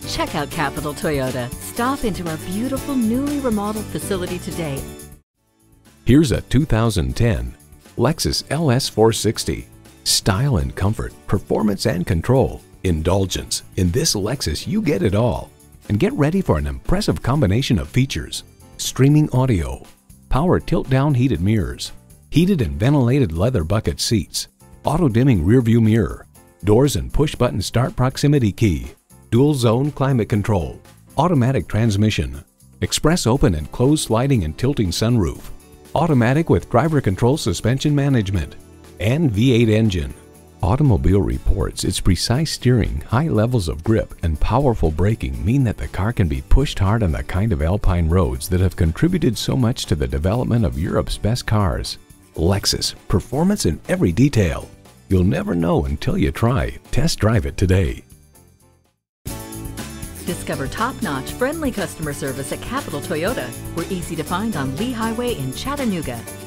Check out Capital Toyota. Stop into our beautiful newly remodeled facility today. Here's a 2010 Lexus LS 460. Style and comfort, performance and control, indulgence. In this Lexus, you get it all. And get ready for an impressive combination of features: streaming audio, power tilt-down heated mirrors, heated and ventilated leather bucket seats, auto-dimming rearview mirror, doors and push-button start proximity key, dual-zone climate control, automatic transmission, express open and closed sliding and tilting sunroof, automatic with driver control suspension management, and V8 engine. Automobile reports its precise steering, high levels of grip, and powerful braking mean that the car can be pushed hard on the kind of alpine roads that have contributed so much to the development of Europe's best cars. Lexus, performance in every detail. You'll never know until you try. Test drive it today. Discover top-notch, friendly customer service at Capital Toyota. We're easy to find on Lee Highway in Chattanooga.